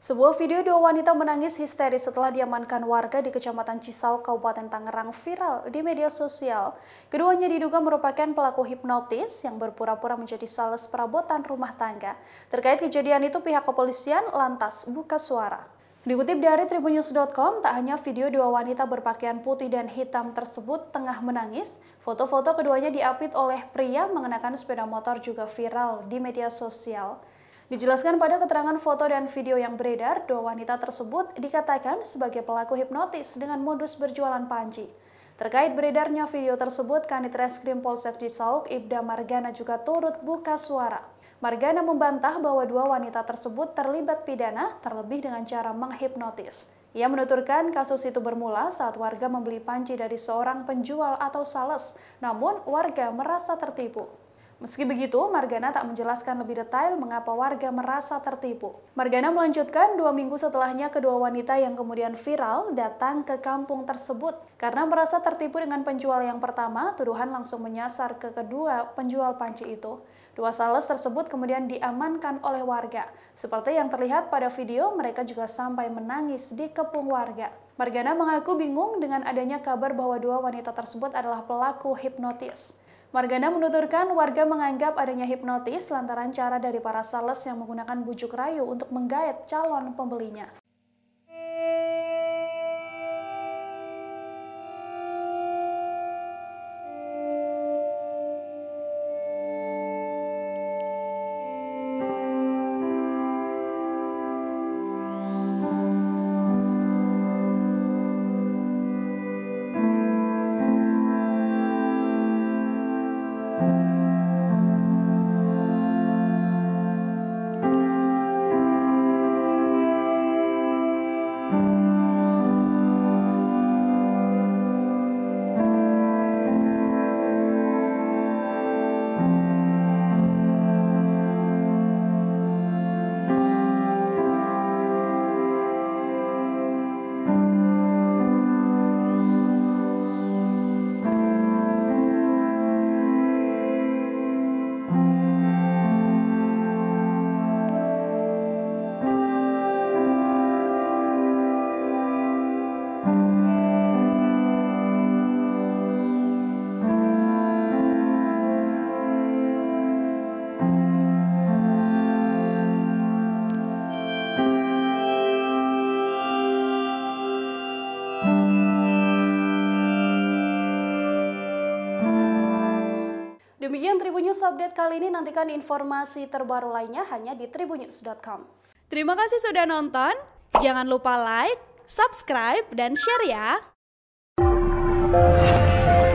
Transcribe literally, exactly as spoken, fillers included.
Sebuah video dua wanita menangis histeris setelah diamankan warga di Kecamatan Cisauk, Kabupaten Tangerang viral di media sosial. Keduanya diduga merupakan pelaku hipnotis yang berpura-pura menjadi sales perabotan rumah tangga. Terkait kejadian itu, pihak kepolisian lantas buka suara. Dikutip dari tribunnews dot com, tak hanya video dua wanita berpakaian putih dan hitam tersebut tengah menangis, foto-foto keduanya diapit oleh pria mengenakan sepeda motor juga viral di media sosial. Dijelaskan pada keterangan foto dan video yang beredar, dua wanita tersebut dikatakan sebagai pelaku hipnotis dengan modus berjualan panci. Terkait beredarnya video tersebut, Kanit Reskrim Polsek Cisauk, Ibda Margana juga turut buka suara. Margana membantah bahwa dua wanita tersebut terlibat pidana, terlebih dengan cara menghipnotis. Ia menuturkan kasus itu bermula saat warga membeli panci dari seorang penjual atau sales, namun warga merasa tertipu. Meski begitu, Margana tak menjelaskan lebih detail mengapa warga merasa tertipu. Margana melanjutkan, dua minggu setelahnya kedua wanita yang kemudian viral datang ke kampung tersebut. Karena merasa tertipu dengan penjual yang pertama, tuduhan langsung menyasar ke kedua penjual panci itu. Dua sales tersebut kemudian diamankan oleh warga. Seperti yang terlihat pada video, mereka juga sampai menangis di kepung warga. Margana mengaku bingung dengan adanya kabar bahwa dua wanita tersebut adalah pelaku hipnotis. Margana menuturkan warga menganggap adanya hipnotis lantaran cara dari para sales yang menggunakan bujuk rayu untuk menggait calon pembelinya. Demikian Tribunnews Update kali ini, nantikan informasi terbaru lainnya hanya di tribunnews dot com. Terima kasih sudah nonton, jangan lupa like, subscribe, dan share ya!